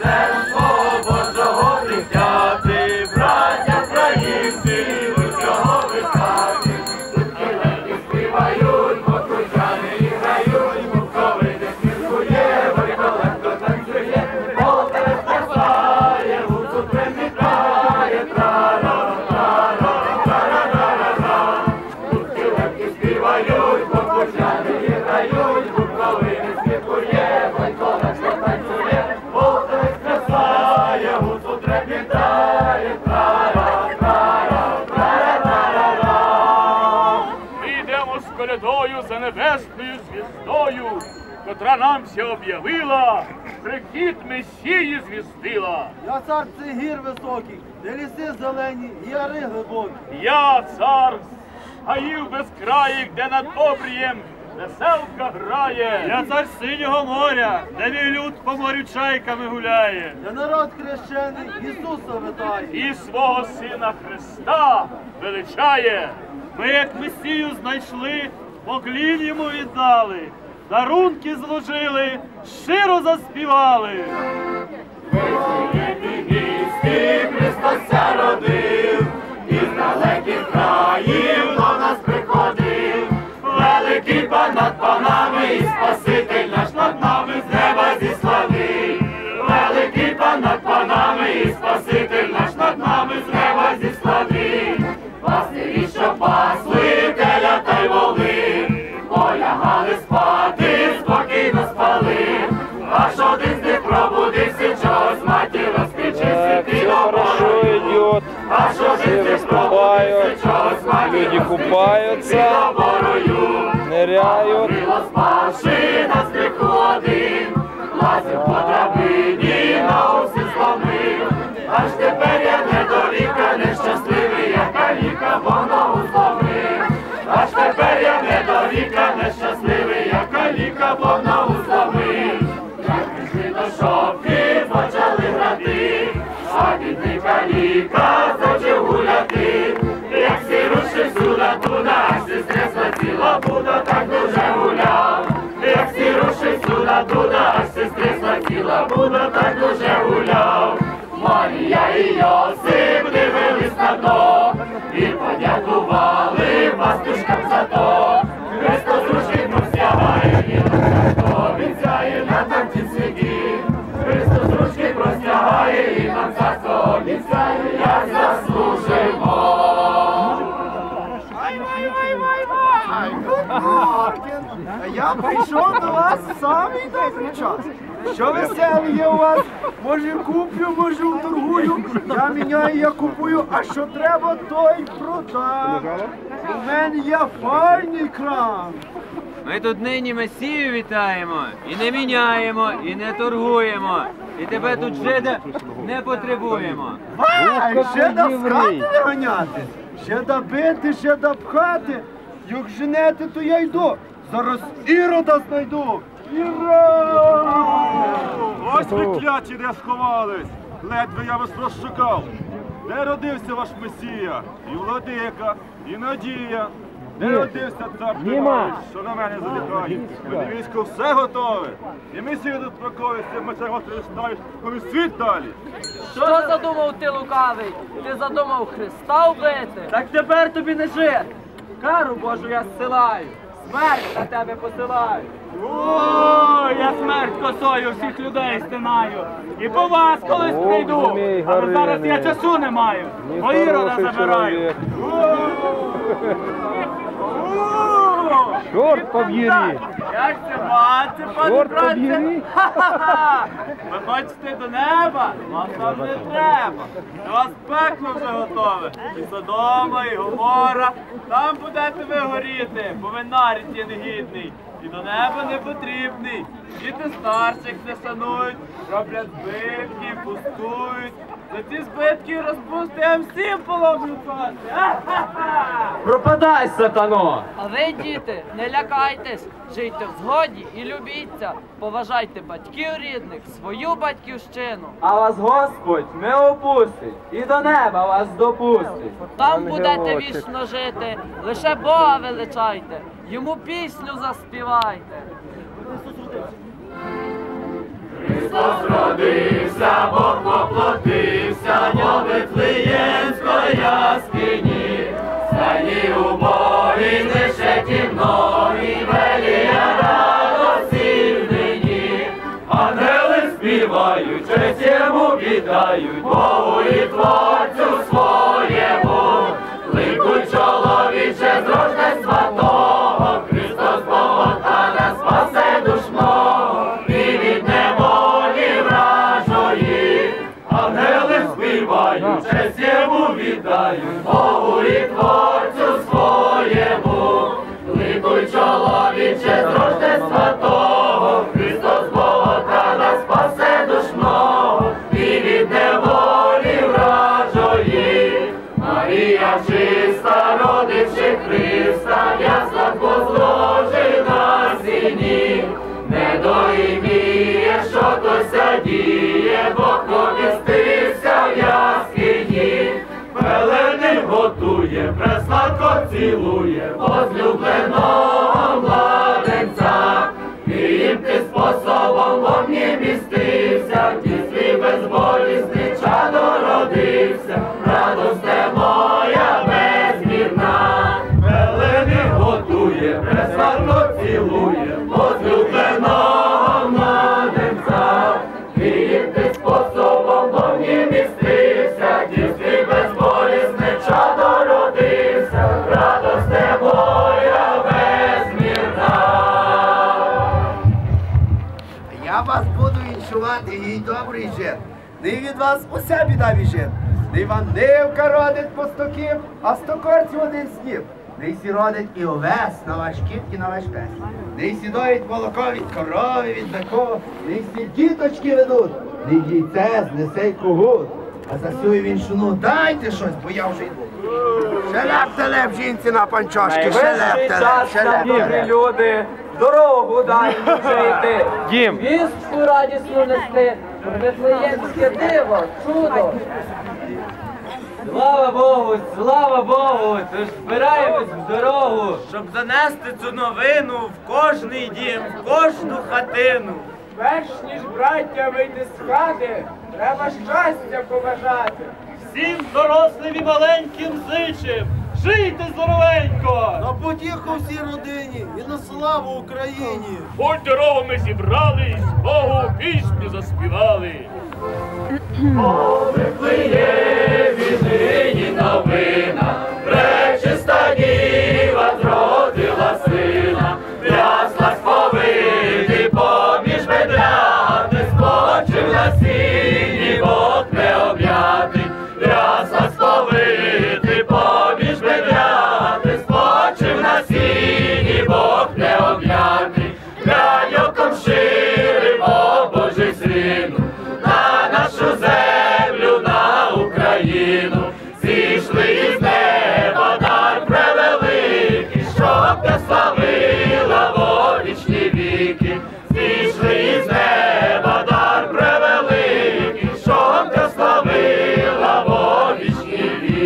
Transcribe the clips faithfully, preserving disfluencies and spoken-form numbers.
Студентство Божого дитяти, браття українці, ви чого ви хаті? Тут кілети співають, покручани і грають, муковиди сміркує, Вариколенко танцює, Полтавець плясає, гуцул примітає, тра-ра, тра-ра, тра-ра-ра-ра-ра. Тут кілети співають, покручани і грають, муковиди сміркує, Вариколенко танцює, Полтавець плясає, гуцул примітає, тра-ра, тра-ра, тра-ра-ра-ра-ра. Ми йдемо з колядою за небесною звіздою, котра нам ся об'явила, прихід Месії звістила. Я цар цих гір високих, де ліси зелені, яри глибокі. Я цар з гаїв безкраїх, де над обрієм веселка грає. Я цар синього моря, де мій люд по морю чайками гуляє. Де народ хрещений Ісуса витає. І свого сина Христа величає. Ми, як Месію знайшли, поклін йому віддали, дарунки зложили, щиро заспівали. Вісті Христос родив, із далеких країв до нас приходив. Великий пан над панами і Спаситель наш над нами з неба зіславив. Великий пан над панами і Спаситель наш над нами з неба зіславив. Пастирі, що пасли теля та й воли, полягали спати, спокійно спали. Аж один з них пробудився, чогось матір розкричився, ти оборою. Аж один з них пробудився, чогось матір розкричився, оборою. Ныряют. Крило спавши на стриху один, лазив по драбині, на уси зломив. Аж тепер я недоріка, нещасливий, як каліка, бо ногу зломив. Аж тепер я недоріка, нещасливий, як каліка, бо ногу зломив. Як прийшли до шопки, почали грати, а бідний каліка зачав гуляти. Як сі рушив сюда-туди, аж сі стресла ціла буда, так дуже гуляв. Як сі рушив сюда-туди, аж сі стресла ціла буда, так дуже гуляв. Марія і Йосип дивились на то і подякували пастушкам за то. Христос рушить простягає, і нам за обіцяє на танці світі. Христос ручки простягає, і нам за обіцяє, як заслужимо. А я прийшов до вас в самий добрий час. Що веселі є у вас? Може куплю, може уторгую. Я міняю, я купую, а що треба, то й продам. У мене є файний крам. Ми тут нині Месію вітаємо, і не міняємо, і не торгуємо, і тебе тут жида не потребуємо. Ай, ще да в хати виганяти, ще да бити, ще да пхати. Як женете, то я йду. Зараз Ірода знайду. Іра! Ось ви кляті, де сховались, ледве я вас розшукав. Де родився ваш Месія, і владика, і надія. Де родився цар Тимофій, що на мене залітає? Мене військо все готове. І Месію тут проковиться, ми це вас ставиш, коли світ далі. Що задумав ти, лукавий? Ти задумав Христа вбити? Так тепер тобі не жити. Кару Божу я зсилаю, смерть на тебе посилаю. О, я смерть косою всіх людей стинаю. І по вас колись прийду, але зараз я часу не маю, бо Ірода забираю. Чорт поб'єрі! Як це мати, пане Чорт братце? поб'єрі! Ха-ха-ха! Ви хочете до неба? Вам там не треба. До вас пекло вже готове. І Содома, і Гомора. Там будете ви горіти, бо ви нарід є негідний. І до неба не потрібний. Діти старших не шанують, роблять збитки, пустують. За ці збитки розпусти я всім половлю пати. Пропадай, сатано! А ви, діти, не лякайтесь, жийте в згоді і любіться, поважайте батьків рідних, свою батьківщину. А вас Господь не опустить, і до неба вас допустить. Там будете вічно жити, лише Бога величайте, йому пісню заспівайте. Христос родився. народився, Бог воплотився, до Вифлеємської яскині. Стані убогий, лише ті многі, велія радості нині. Ангели співають, честь йому віддають, Богу і Творцю своєму. Ликуй, чоловіче, з рождества того, Христос Бога нас спасе душ мого, і від неволі вражої. Ангели співають, честь йому віддають, Богу і Творцю своєму. Ликуй, чоловіче, з рождества того, Христос Бога нас спасе душ мого, і від неволі вражої. Марія чиста, родивши Христа, в яслах возложена сіні. Не доіміє, що то сядіє, Бог помістився в яскині. Пелених готує, пресладко цілує, возлюбленого младенця. І їм ти способом Бог не містився, в тіслі безболісний чадо родився. Радосте моя безмірна, пелених готує, пресладко цілує, возлюбленого младенця. І їм ти способом Бог не містився, в тіслі безболісний чадо родився. Радосте моя безмірна. Я вас буду вінчувати, їй добрий жит. Не від вас уся біда біжить. Не вам нивка родить по стоків, а стокорців один сніп. Не сі родить і овес на ваш кіп і на ваш пес. Не сі доїть молоко від корови, від бикова, не сі діточки ведуть, не дійце знесе й когут. А за сю віншуну дайте щось, бо я вже йду. Шелеп-телеп жінці на панчошки, шелеп-телеп, шелеп-телеп. Люди, дорогу дай жити. Дім. Вістку радісну нести, Вифлеємське диво, чудо. Слава Богу, слава Богу, тож збираємось в дорогу. Щоб занести цю новину в кожний дім, в кожну хатину. Перш ніж браття вийти з хати, треба щастя побажати. Всім дорослим і маленьким зичим, жийте здоровенько! На потіху всій родині і на славу Україні. Будь дорогу ми зібрались, Богу пісню заспівали. О Вифлеємі нині новина, пречиста діва зродила сина. В яслах сповитий поміж ведляти, скочив на сіні Бог необ'ятий. В яслах сповитий поміж ведляти, скочив на сіні Бог необ'ятий. Глянь ширим, о Божий сину, на нашу землю, на Україну. Зійшли із неба дар превеликий, щоб те славила во вічні віки. Зійшли із неба дар превеликий, щоб те славила во вічні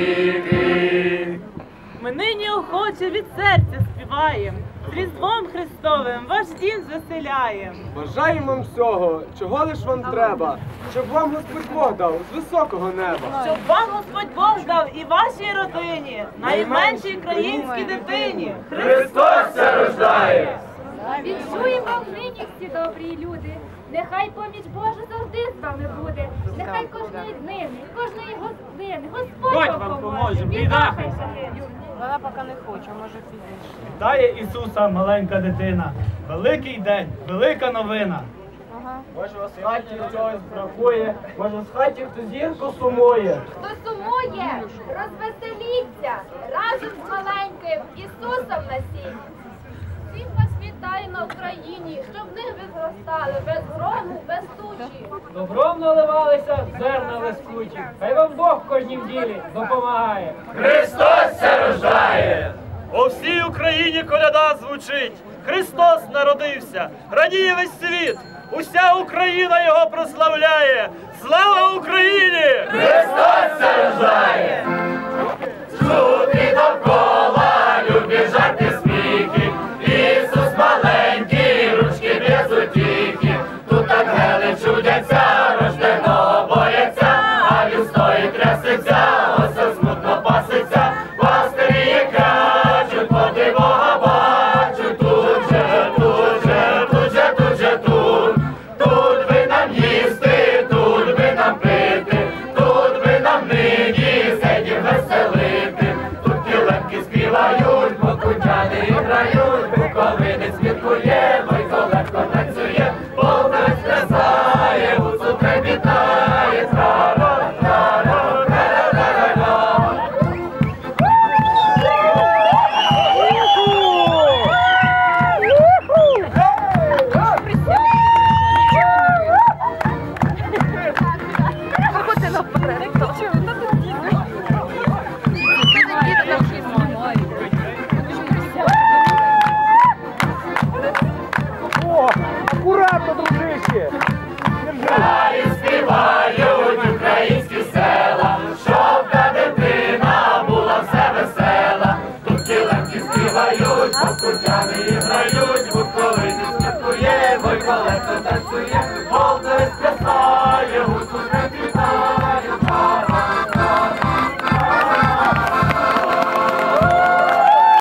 віки. Ми нині охоче від серця співаєм, з Різдвом Христовим ваш дім звеселяєм. Бажаємо вам всього, чого лиш вам треба, щоб вам Господь Бог дав з високого неба. Щоб вам Господь Бог дав і вашій родині, найменшій українській дитині. Христос се рождає! Віншуємо вам нині всі добрі люди. Нехай поміч Божа завжди з вами буде. Нехай кожної днини, кожної години Господь вам поможе. Біда хай загине. Вона поки не хоче, може пізніше. Вітає Ісуса маленька дитина. Великий день, велика новина. Може, у вас в хаті чогось бракує, може, в хаті хто зірку сумує. Хто сумує, розвеселіться разом з маленьким Ісусом на сіні. Всіх вас вітає на Україні, щоб в них ви зростали без грому, без тучі. Добром наливалися зерна лескучі. Хай вам Бог в кожнім ділі допомагає. Христос се рождає! У всій Україні коляда звучить, Христос народився, радіє весь світ, уся Україна його прославляє. Слава Україні! Христос